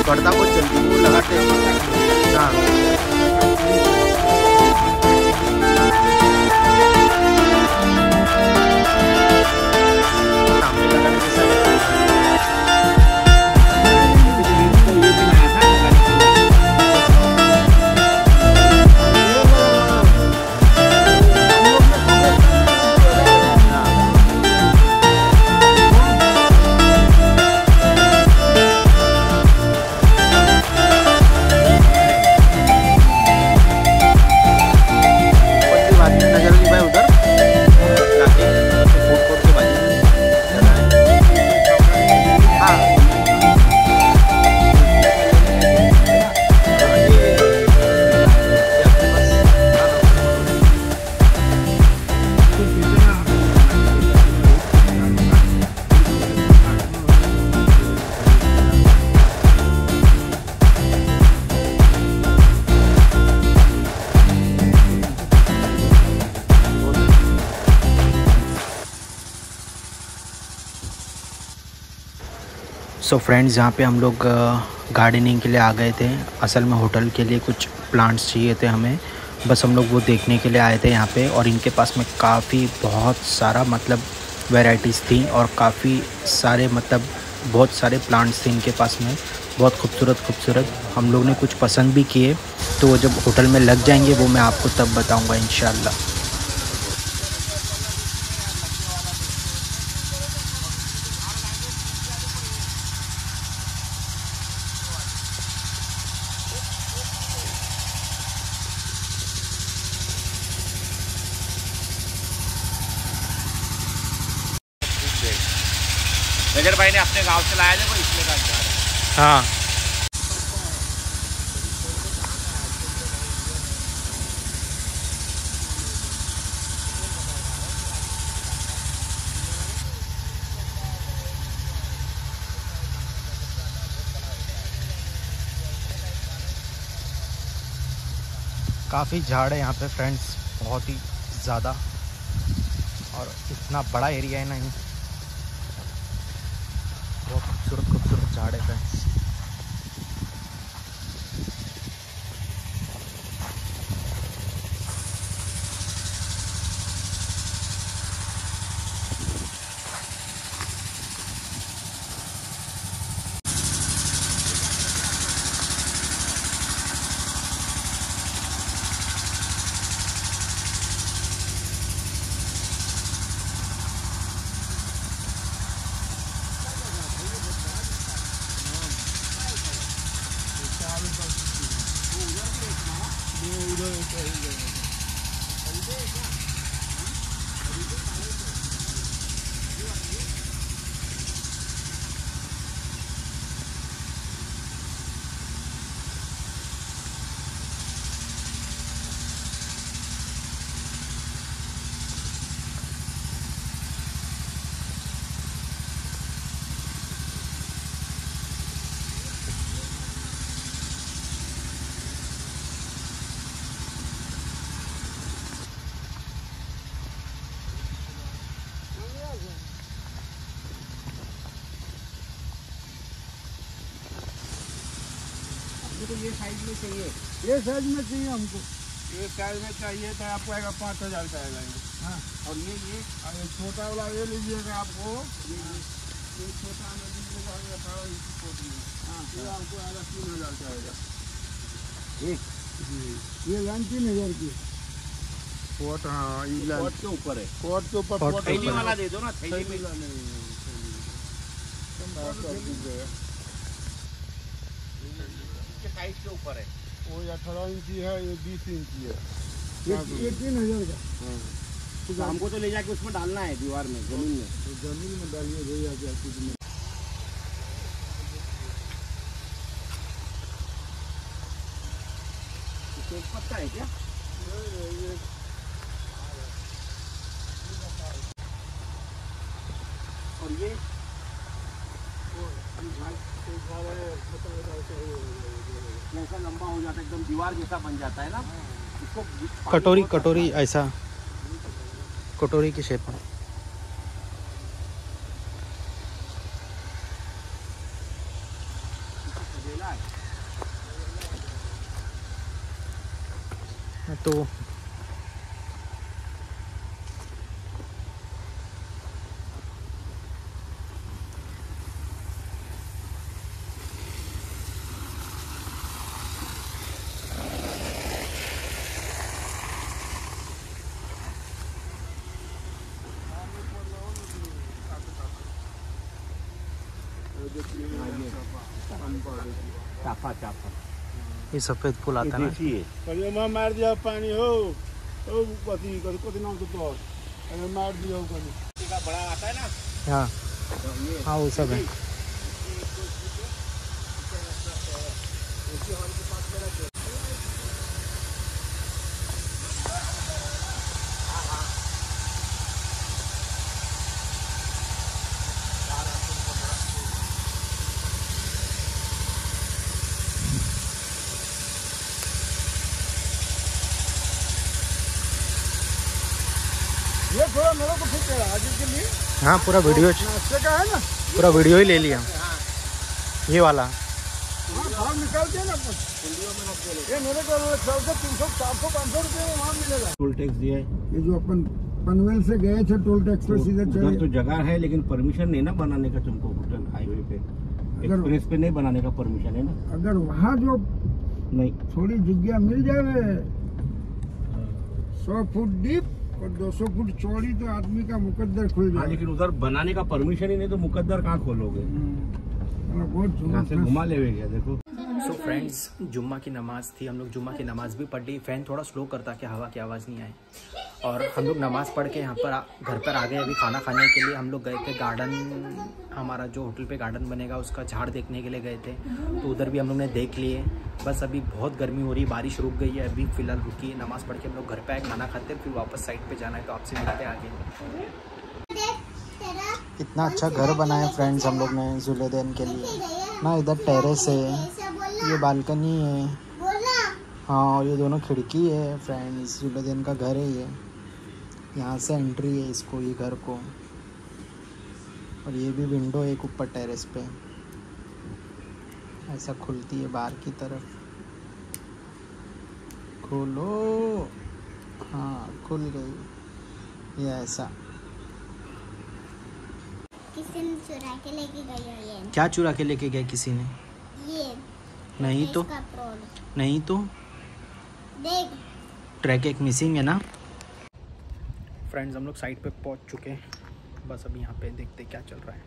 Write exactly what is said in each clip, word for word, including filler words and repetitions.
पड़ता बहुत जल्दी, वो लगाते हैं। हाँ सो फ्रेंड्स, यहाँ पे हम लोग गार्डनिंग के लिए आ गए थे। असल में होटल के लिए कुछ प्लांट्स चाहिए थे हमें, बस हम लोग वो देखने के लिए आए थे यहाँ पे। और इनके पास में काफ़ी बहुत सारा मतलब वैरायटीज़ थी और काफ़ी सारे मतलब बहुत सारे प्लांट्स थे इनके पास में, बहुत खूबसूरत खूबसूरत। हम लोग ने कुछ पसंद भी किए, तो जब होटल में लग जाएंगे वो मैं आपको तब बताऊँगा इंशाल्लाह। नजर भाई ने अपने गांव से लाया देखो, इसमें का झाड़ है। हाँ काफ़ी झाड़ है यहाँ पे फ्रेंड्स, बहुत ही ज़्यादा, और इतना बड़ा एरिया है ना, ये बहुत खूबसूरत खूबसूरत झाड़ है फ्रेंड्स। तो ये साइज में चाहिए, ये साइज में चाहिए हमको, ये साइज में चाहिए तो आपको आएगा पाँच हज़ार का आएगा ये। हाँ। और ये ये अरे छोटा वाला ये लीजिएगा आपको, ये ये छोटा में लीजिएगा अठारह इंच कोट में। हाँ ये आपको आएगा तीन हज़ार का आएगा एक। ये लाइन तीन हज़ार की कोट। हाँ, ये कोट के ऊपर है, कोट के ऊपर थैली वाला दे दो ना, थैली में साइज के ऊपर है। वो अठारह इंची है, ये बीस इंची है, ये तीन हज़ार का। तो हमको तो ले जाके उसमें डालना है दीवार में, जमीन में। तो जमीन में डालिए भैया, क्या कुछ में तेज पत्ता है क्या? ये और ये ऐसा लंबा हो जाता है, एकदम दीवार जैसा बन जाता है ना, इसको कटोरी कटोरी ऐसा कटोरी की शेप में। तो चाफा चाफा ये सफेद फूल आता है ना। करियो मार दिया पानी हो ओ कथी कथी नाम तो अरे मार दिया हो कनी का बड़ा आता है ना। हाँ हाँ वो सब है। ये थोड़ा मेरे को फिट है आज के लिए। हाँ पूरा वीडियो नाश्ते का है ना, पूरा वीडियो ही ले लिया ये वाला। हाँ भाव निकालते हैं ना अपन ये मेरे को ख्याल से तीन सौ चार सौ पाँच सौ रुपये वहाँ मिलेगा। टोल टैक्स दिया है। ये जो अपन पनवेल से गए थे टोल टैक्स पे सीधे उधर चले। तो जगह है लेकिन परमिशन नहीं ना बनाने का तुमको होटल हाईवे पे एक्सप्रेस पे नहीं बनाने का परमिशन है ना। अगर वहाँ जो नहीं थोड़ी जगह मिल जाए सौ फुट डीप और दो सौ फुट चौड़ी तो आदमी का मुकद्दर खुल हाँ, जाए। लेकिन उधर बनाने का परमिशन ही नहीं तो मुकद्दर कहाँ खोलोगे। बहुत यहाँ से घुमा ले गया देखो। सो फ्रेंड्स जुम्मा की नमाज़ थी, हम लोग जुम्मा की नमाज़ भी पढ़ ली। फ़ैन थोड़ा स्लो करता कि हवा की आवाज़ नहीं आए। और हम लोग नमाज़ पढ़ के यहाँ पर आ, घर पर आ गए। अभी खाना खाने के लिए हम लोग गए थे गार्डन, हमारा जो होटल पे गार्डन बनेगा उसका झाड़ देखने के लिए गए थे। तो उधर भी हम लोग ने देख लिए। बस अभी बहुत गर्मी हो रही है, बारिश रुक गई है, अभी फ़िलहाल रुकी है। नमाज़ पढ़ के हम लोग घर पर आए, खाना खाते फिर वापस साइड पर जाना है। तो आपसे मिलते आगे। इतना अच्छा घर बनाया फ्रेंड्स हम लोग ने जुलेदैन के लिए ना। इधर टेरेस है, ये बालकनी है, हाँ और ये दोनों खिड़की है फ्रेंड्स। जुलेदैन का घर है ये, यहाँ से एंट्री है इसको, ये घर को। और ये भी विंडो है एक ऊपर टेरेस पे, ऐसा खुलती है बाहर की तरफ। खोलो, हाँ खुल गई ये ऐसा। किसी ने चुरा के लेके गई है ये। क्या चुरा के लेके गए किसी ने? ये नहीं तो इसका प्रोड नहीं तो देख ट्रैक एक मिसिंग है ना। फ्रेंड्स हम लोग साइट पे पहुंच चुके हैं। बस अभी यहाँ पे देखते क्या चल रहा है।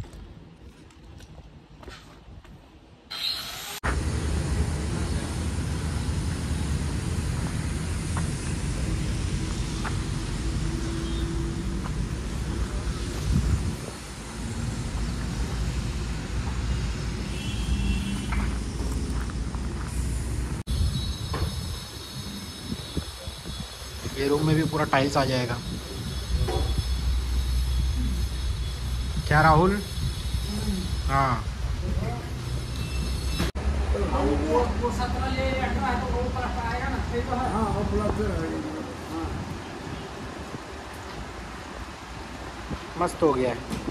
ये रूम में भी पूरा टाइल्स आ जाएगा। क्या राहुल? हाँ मस्त हो गया है।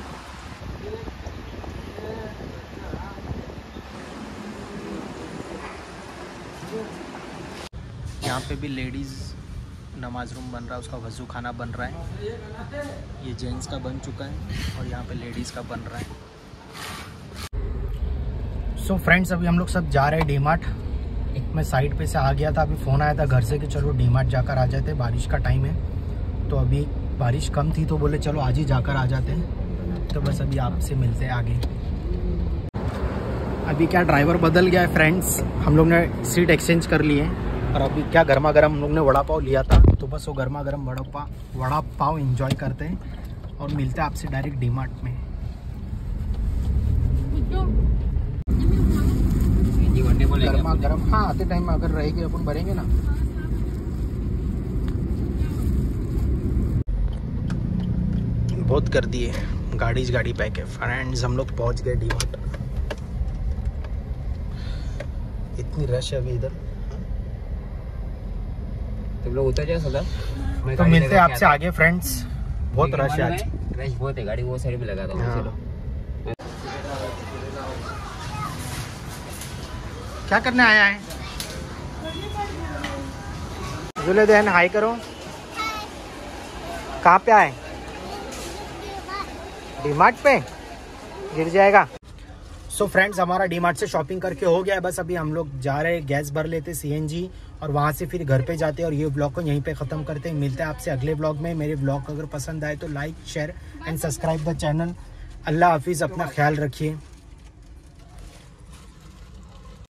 यहाँ पे भी लेडीज़ नमाज रूम बन रहा है, उसका वज़ू खाना बन रहा है। ये जेंट्स का बन चुका है और यहाँ पे लेडीज़ का बन रहा है। सो so फ्रेंड्स अभी हम लोग सब जा रहे हैं डी मार्ट। मैं साइड पे से आ गया था, अभी फ़ोन आया था घर से कि चलो डी मार्ट जाकर आ जाते, बारिश का टाइम है। तो अभी बारिश कम थी तो बोले चलो आज ही जाकर आ जाते हैं। तो बस अभी आपसे मिलते हैं आगे। अभी क्या ड्राइवर बदल गया है फ्रेंड्स, हम लोग ने सीट एक्सचेंज कर लिए और अभी क्या गर्मा गर्म हम लोग ने वड़ा पाव लिया था। तो बस वो गर्मा गर्म वड़ा पाव वड़ा पाव एंजॉय करते हैं और मिलते हैं आपसे डायरेक्ट डी मार्ट में। गर्मा गर्म हाँ आते टाइम अगर रहेगी अपन भरेंगे ना। बहुत कर दिए, गाड़ी गाड़ी पैक है फ्रेंड्स। हम लोग पहुंच गए डी मार्ट। इतनी रश है अभी इधर। तुम लोग उतर जाओ सदा। तो मिलते हैं आपसे आगे फ्रेंड्स। बहुत रश है आज, रश बहुत है, गाड़ी वो साइड में लगा दो। चलो क्या करने आया है? जुलेदैन हाई करो। कहाँ पे आए? डीमार्ट पे गिर जाएगा। सो so फ्रेंड्स, हमारा डीमार्ट से शॉपिंग करके हो गया है। बस अभी हम लोग जा रहे हैं, गैस भर लेते सीएनजी और वहाँ से फिर घर पे जाते हैं। और ये व्लॉग को यहीं पे ख़त्म करते हैं। मिलते हैं आपसे अगले व्लॉग में। मेरे व्लॉग अगर पसंद आए तो like share and subscribe the channel. अल्लाह हाफिज़, अपना ख्याल रखिए।